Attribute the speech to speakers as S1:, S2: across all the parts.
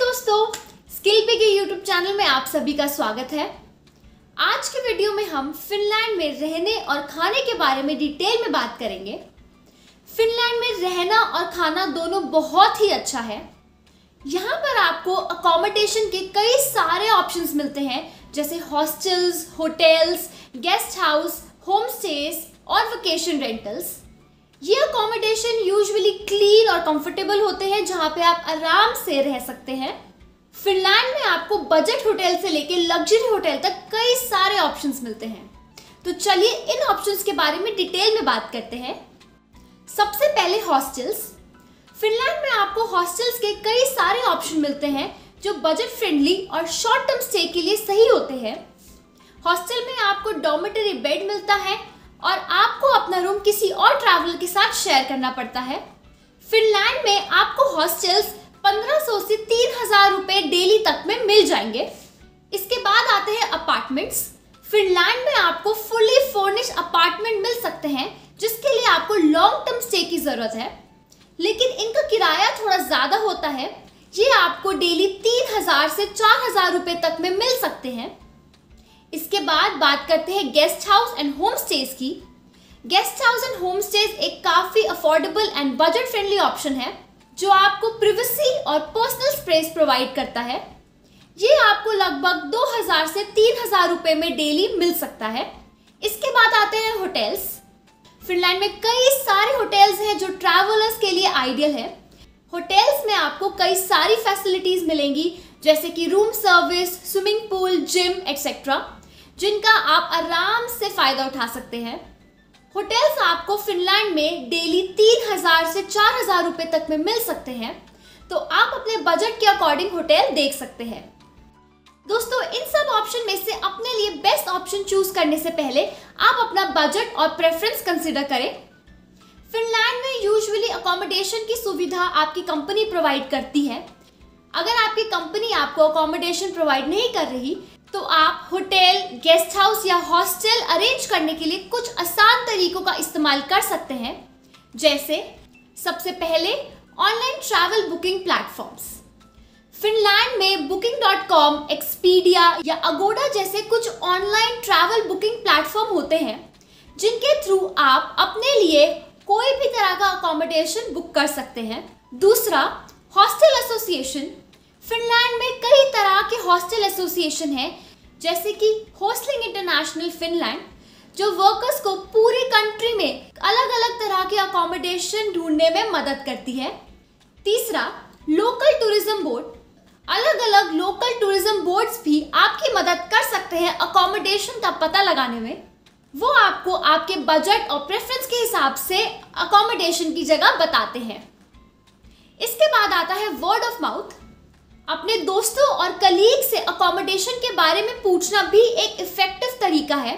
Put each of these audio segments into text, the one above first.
S1: दोस्तों, skill pig YouTube channel में आप सभी का स्वागत है। आज के वीडियो में हम फिनलैंड में रहने और खाने के बारे में डिटेल में बात करेंगे। फिनलैंड में रहना और खाना दोनों बहुत ही अच्छा है। यहाँ पर आपको अकोमोडेशन के कई सारे ऑप्शंस मिलते हैं, जैसे hostels, hotels, guest house, home stays और वेकेशन रेंटल्स। ये अकोमोडेशन यूजुअली क्लीन और कंफर्टेबल होते हैं, जहाँ पे आप आराम से रह सकते हैं। फिनलैंड में आपको बजट होटल से लेकर लग्जरी होटल तक कई सारे ऑप्शंस मिलते हैं। तो चलिए इन ऑप्शंस के बारे में डिटेल में बात करते हैं। सबसे पहले हॉस्टल्स। फिनलैंड में आपको हॉस्टल्स के कई सारे ऑप्शन मिलते हैं जो बजट फ्रेंडली और शॉर्ट टर्म स्टे के लिए सही होते हैं। हॉस्टल में आपको डॉर्मेटरी बेड मिलता है और आपको अपना रूम किसी और ट्रैवलर के साथ शेयर करना पड़ता है। फिनलैंड में आपको हॉस्टल्स 1500 से 3000 रुपए डेली तक में मिल जाएंगे। इसके बाद आते हैं अपार्टमेंट्स। फिनलैंड में आपको फुली फर्निश्ड अपार्टमेंट मिल सकते हैं, जिसके लिए आपको लॉन्ग टर्म स्टे की जरूरत है, लेकिन इनका किराया थोड़ा ज्यादा होता है। ये आपको डेली 3000 से 4000 रुपए तक में मिल सकते हैं। इसके बाद बात करते हैं guest house and home stays की। Guest house and home stays एक काफी affordable and budget friendly option है, जो आपको प्रिवेसी और पर्सनल स्पेस प्रोवाइड करता है। ये आपको लगभग 2000 से 3000 रुपए में डेली मिल सकता है। इसके बाद आते हैं होटल्स। फिनलैंड में कई सारे होटल्स हैं जो ट्रैवलर्स के लिए आइडियल है। होटल्स में आपको कई सारी फैसिलिटीज मिलेंगी, जैसे कि room service, swimming pool, gym etcetera, जिनका आप आराम से फायदा उठा सकते हैं। होटल्स आपको फिनलैंड में डेली 3000 से 4000 रुपए तक में मिल सकते हैं, तो आप अपने बजट के अकॉर्डिंग होटल देख सकते हैं। दोस्तों, इन सब ऑप्शन में से अपने लिए बेस्ट ऑप्शन चूज करने से पहले आप अपना बजट और प्रेफरेंस कंसीडर करें। फिनलैंड में यूजुअली अकोमोडेशन की सुविधा आपकी कंपनी प्रोवाइड करती है। अगर आपकी कंपनी आपको अकोमोडेशन प्रोवाइड नहीं कर रही, तो आप होटल, गेस्ट हाउस या हॉस्टल अरेंज करने के लिए कुछ आसान तरीकों का इस्तेमाल कर सकते हैं। जैसे सबसे पहले online travel booking platforms. Finland में booking.com, एक्सपीडिया या अगोडा जैसे कुछ ऑनलाइन ट्रैवल बुकिंग प्लेटफॉर्म होते हैं, जिनके थ्रू आप अपने लिए कोई भी तरह का अकोमोडेशन बुक कर सकते हैं। दूसरा, हॉस्टल एसोसिएशन। फिनलैंड में कई तरह के हॉस्टल एसोसिएशन हैं, जैसे कि होस्टलिंग इंटरनेशनल फिनलैंड, जो वर्कर्स को पूरी कंट्री में अलग अलग तरह के अकोमोडेशन ढूंढने में मदद करती है। तीसरा, लोकल टूरिज्म बोर्ड। अलग अलग लोकल टूरिज्म बोर्ड्स भी आपकी मदद कर सकते हैं अकोमोडेशन का पता लगाने में। वो आपको आपके बजट और प्रेफरेंस के हिसाब से अकोमोडेशन की जगह बताते हैं। इसके बाद आता है वर्ड ऑफ माउथ। अपने दोस्तों और कलीग से अकोमोडेशन के बारे में पूछना भी एक इफेक्टिव तरीका है।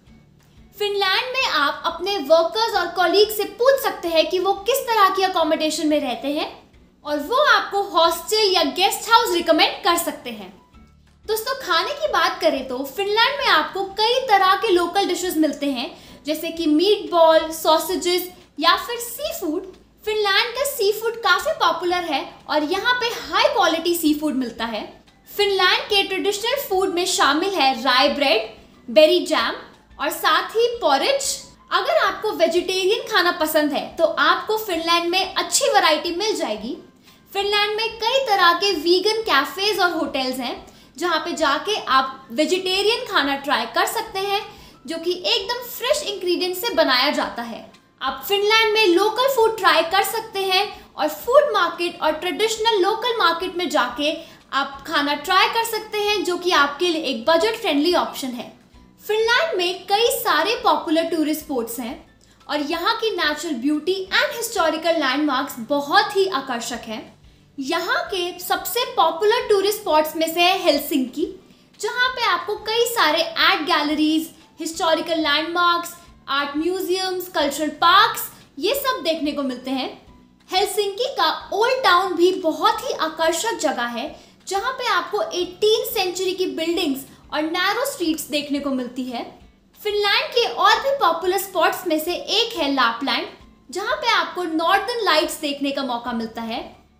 S1: फिनलैंड में आप अपने वर्कर्स और कलीग से पूछ सकते हैं कि वो किस तरह की अकोमोडेशन में रहते हैं, और वो आपको हॉस्टल या गेस्ट हाउस रिकमेंड कर सकते हैं। दोस्तों, खाने की बात करें तो फिनलैंड में आपको कई तरह के लोकल डिशेस मिलते हैं, जैसे कि मीट बॉल, सॉसेजेस या फिर सी फूड। फिनलैंड का सी फूड काफी पॉपुलर है और यहाँ पे हाई क्वालिटी सी फूड मिलता है। फिनलैंड के ट्रेडिशनल फूड में शामिल है राई ब्रेड, बेरी जैम और साथ ही पॉरेज। अगर आपको वेजिटेरियन खाना पसंद है तो आपको फिनलैंड में अच्छी वैरायटी मिल जाएगी। फिनलैंड में कई तरह के वीगन कैफेज और होटल्स हैं, जहाँ पे जाके आप वेजिटेरियन खाना ट्राई कर सकते हैं, जो कि एकदम फ्रेश इंग्रेडिएंट से बनाया जाता है। आप फिनलैंड में लोकल फूड ट्राई कर सकते हैं और फूड मार्केट और ट्रेडिशनल लोकल मार्केट में जाके आप खाना ट्राई कर सकते हैं, जो कि आपके लिए एक बजट फ्रेंडली ऑप्शन है। फिनलैंड में कई सारे पॉपुलर टूरिस्ट स्पॉट्स हैं और यहाँ की natural beauty and historical landmarks बहुत ही आकर्षक हैं। यहाँ के सबसे पॉपुलर टूरिस्ट स्पॉट्स में से है हेलसिंकी, जहाँ पे आपको कई सारे art galleries, historical landmarks, art museums, cultural parks, ये सब देखने को मिलते हैं। हेलसिंकी का ओल्ड टाउन भी बहुत ही आकर्षक जगह है, जहाँ पे आपको 18th सेंचुरी की बिल्डिंग्स और नैरो स्ट्रीट्स देखने को मिलती है। फिनलैंड के और भी पॉपुलर स्पॉट्स में से एक है लैपलैंड, जहाँ पे आपको नॉर्दर्न लाइट्स देखने का मौका मिलता है।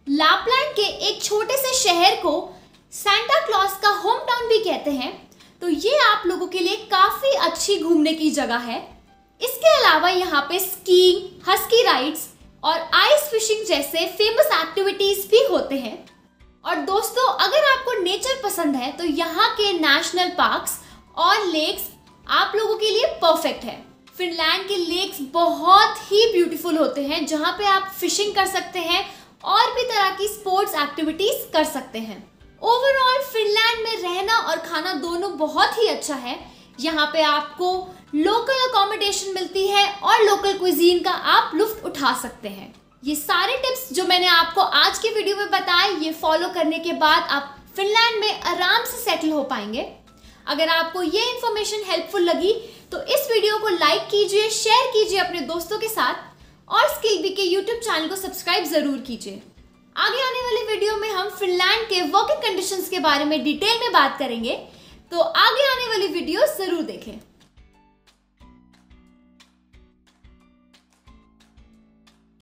S1: लापलैंड के एक छोटे से शहर को सांता क्लॉज का होम टाउन भी कहते हैं, तो ये आप लोगों के लिए काफ़ी अच्छी घूमने की जगह है। इसके अलावा यहाँ पे स्कीइंग, हस्की राइड्स और आइस फिशिंग जैसे फेमस एक्टिविटीज़ भी होते हैं। और दोस्तों, अगर आपको नेचर पसंद है तो यहाँ के नेशनल पार्क्स और लेक्स आप लोगों के लिए परफेक्ट है। फिनलैंड के लेक्स बहुत ही ब्यूटीफुल होते हैं, जहाँ पे आप फिशिंग कर सकते हैं और भी तरह की स्पोर्ट्स एक्टिविटीज कर सकते हैं। ओवरऑल फिनलैंड में रहना और खाना दोनों बहुत ही अच्छा है। यहाँ पे आपको लोकल अकोमोडेशन मिलती है और लोकल क्विजीन का आप लुत्फ उठा सकते हैं। ये सारे टिप्स जो मैंने आपको आज के वीडियो में बताए, ये फॉलो करने के बाद आप फिनलैंड में आराम से सेटल हो पाएंगे। अगर आपको ये इन्फॉर्मेशन हेल्पफुल लगी तो इस वीडियो को लाइक कीजिए, शेयर कीजिए अपने दोस्तों के साथ और स्किलबी के यूट्यूब चैनल को सब्सक्राइब जरूर कीजिए। आगे आने वाले वीडियो में हम फिनलैंड के वर्किंग कंडीशंस के बारे में डिटेल में बात करेंगे, तो आगे आने वाली वीडियो जरूर देखें।